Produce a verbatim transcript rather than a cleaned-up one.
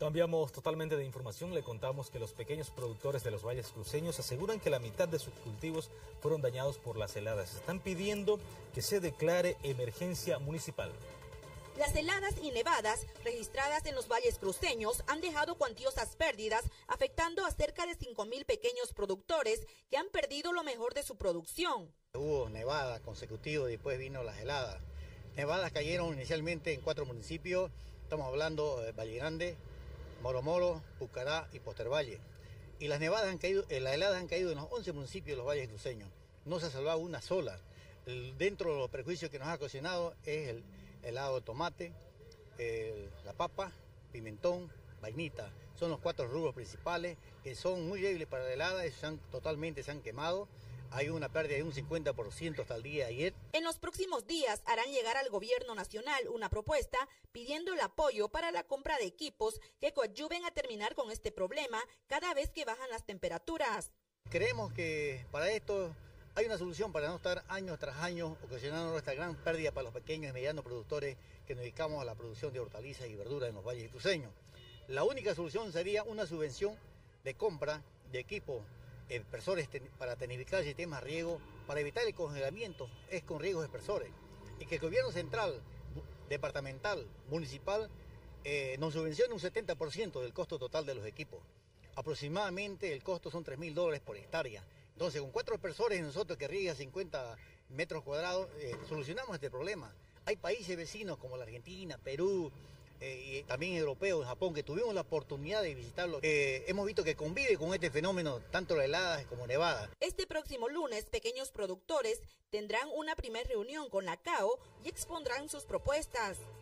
Cambiamos totalmente de información. Le contamos que los pequeños productores de los valles cruceños aseguran que la mitad de sus cultivos fueron dañados por las heladas. Están pidiendo que se declare emergencia municipal. Las heladas y nevadas registradas en los valles cruceños han dejado cuantiosas pérdidas, afectando a cerca de cinco mil pequeños productores que han perdido lo mejor de su producción. Hubo nevadas consecutivas, después vino las heladas. Nevadas cayeron inicialmente en cuatro municipios, estamos hablando de Valle Grande, Moro Moro, Pucará y Postervalle. Y las nevadas han caído, eh, las heladas han caído en los once municipios de los valles cruceños. No se ha salvado una sola. El, dentro de los perjuicios que nos ha ocasionado es el helado de tomate, el, la papa, pimentón, vainita. Son los cuatro rubros principales que son muy débiles para la helada, se han, totalmente se han quemado. Hay una pérdida de un cincuenta por ciento hasta el día de ayer. En los próximos días harán llegar al gobierno nacional una propuesta pidiendo el apoyo para la compra de equipos que coadyuven a terminar con este problema cada vez que bajan las temperaturas. Creemos que para esto hay una solución para no estar año tras año ocasionando esta gran pérdida para los pequeños y medianos productores que nos dedicamos a la producción de hortalizas y verduras en los valles cruceños. La única solución sería una subvención de compra de equipos expresores para tecnificar sistemas de riego, para evitar el congelamiento, es con riegos expresores. Y que el gobierno central, departamental, municipal, eh, nos subvencione un setenta por ciento del costo total de los equipos. Aproximadamente el costo son tres mil dólares por hectárea. Entonces, con cuatro expresores nosotros que riega cincuenta metros cuadrados, eh, solucionamos este problema. Hay países vecinos como la Argentina, Perú, Eh, y también europeos, Japón, que tuvimos la oportunidad de visitarlo. Eh, hemos visto que convive con este fenómeno tanto las heladas como nevadas. Este próximo lunes, pequeños productores tendrán una primera reunión con la C A O y expondrán sus propuestas.